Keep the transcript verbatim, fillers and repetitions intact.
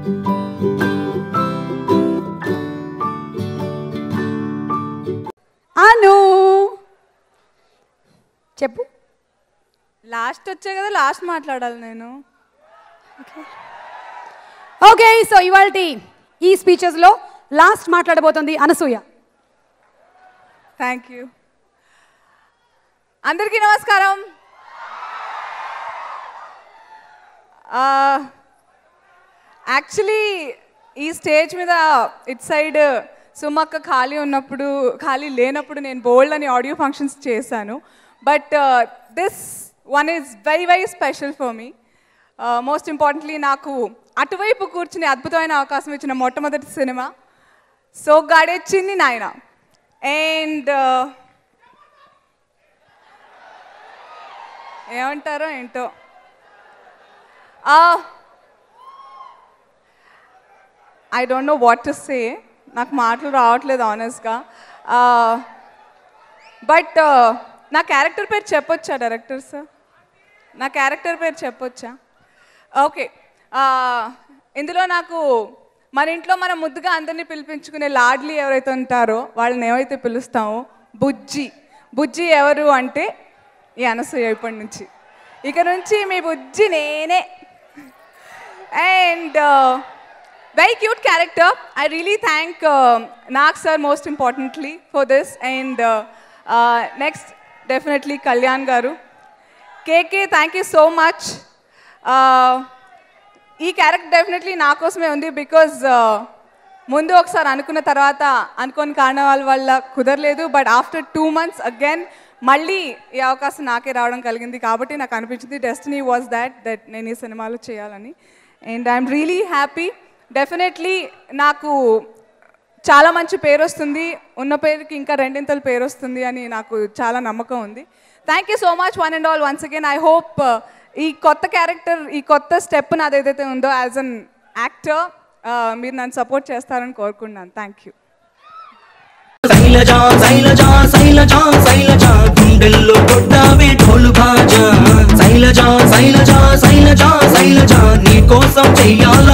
అను చెప్పు. లాస్ట్ వచ్చే కదా లాస్ట్ మాట్లాడాలి నేను. ఓకే, సో ఇవాళ ఈ స్పీచెస్లో లాస్ట్ మాట్లాడబోతుంది అనసూయ. Thank you. అందరికీ నమస్కారం. యాక్చువల్లీ ఈ స్టేజ్ మీద ఇట్ సైడ్ సుమక్క ఖాళీ ఉన్నప్పుడు ఖాళీ లేనప్పుడు నేను బోల్డ్ అని ఆడియో ఫంక్షన్స్ చేశాను. But this one is very very special for me. Most importantly నాకు అటువైపు కూర్చుని అద్భుతమైన అవకాశం ఇచ్చిన మొట్టమొదటి సినిమా సోగ్గాడే చిన్ని నాయన. అండ్ ఏమంటారో ఏంటో, I don't know what to say. నాకు మాటలు రావట్లేదు ఆనెస్ట్గా. బట్ నా క్యారెక్టర్ పేరు చెప్పొచ్చా డైరెక్టర్ సార్? నా క్యారెక్టర్ పేరు చెప్పొచ్చా? ఓకే. ఇందులో నాకు మన ఇంట్లో మనం ముద్దుగా అందరినీ పిలిపించుకునే లాడ్లీ ఎవరైతే ఉంటారో వాళ్ళని ఏమైతే పిలుస్తామో బుజ్జి. బుజ్జి ఎవరు అంటే ఈ అనసూయ. ఇప్పటి నుంచి ఇక నుంచి మీ బుజ్జి నేనే. And very cute character. I really thank uh, Nag sir most importantly for this, and uh, uh, next definitely Kalyan garu. K K, thank you so much. ఈ క్యారెక్టర్ డెఫినెట్లీ నా కోసమే ఉంది. బికాజ్ ముందు ఒకసారి అనుకున్న తర్వాత అనుకోని కారణాల వల్ల కుదరలేదు. But after two months again మళ్ళీ ఈ అవకాశం నాకే రావడం కలిగింది. కాబట్టి నాకు అనిపించింది డెస్టినీ వాజ్ దాట్ దట్ నేను ఈ సినిమాలో చేయాలని. And I'm really happy. Definitely నాకు చాలా మంచి పేరు వస్తుంది, ఉన్న పేరుకి ఇంకా రెండింతలు పేరు వస్తుంది అని నాకు చాలా నమ్మకం ఉంది. Thank you so much one and all once again. I hope ఈ కొత్త క్యారెక్టర్, ఈ కొత్త స్టెప్ నాది ఏదైతే ఉందో యాజ్ అన్ యాక్టర్ మీరు నన్ను సపోర్ట్ చేస్తారని కోరుకుంటున్నాను. Thank you. శైలజా శైలజా శైలజా శైలజా గుండెల్లో కొట్టావే ఢోలు బాజా. శైలజా శైలజా శైలజా శైలజా నీ కోసం చెయ్యాల